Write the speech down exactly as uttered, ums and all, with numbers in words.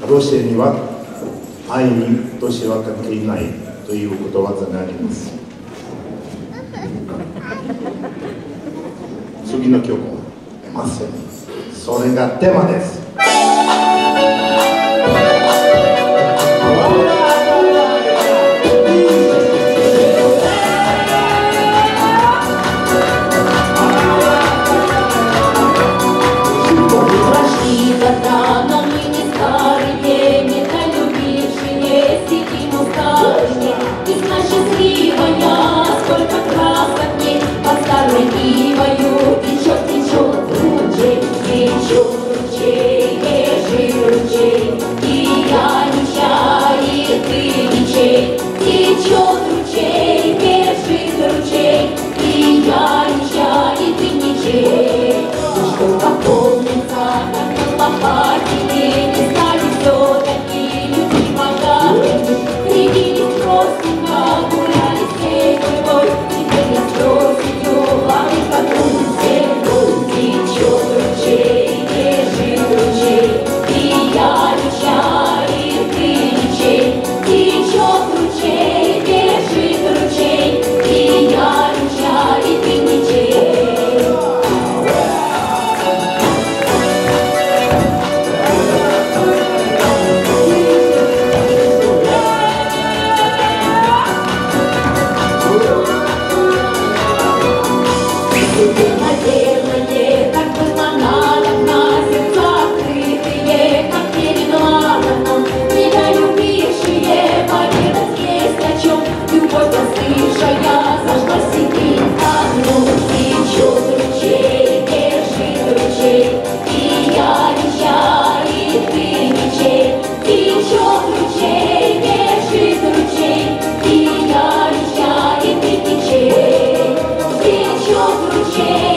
ロシアには愛に年は関係ないということわざがあります。次の曲を出ますように。それがテーマです。 Yeah.